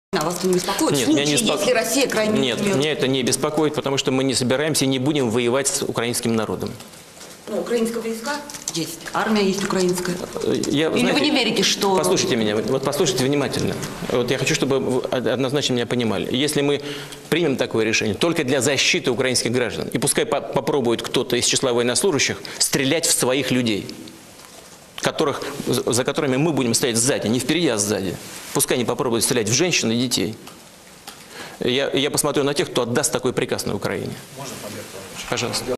А вас это не беспокоит? Нет, Случай, если Россия крайне... Нет, меня это не беспокоит, потому что мы не собираемся и не будем воевать с украинским народом. Ну, украинские войска есть, армия есть украинская. Или вы не верите, что... Послушайте меня, вот послушайте внимательно. Вот я хочу, чтобы вы однозначно меня понимали. Если мы примем такое решение только для защиты украинских граждан, и пускай попробует кто-то из числа военнослужащих стрелять в своих людей, за которыми мы будем стоять сзади, не впереди, а сзади. Пускай они попробуют стрелять в женщин и детей. Я посмотрю на тех, кто отдаст такой приказ на Украине. Можно, пожалуйста.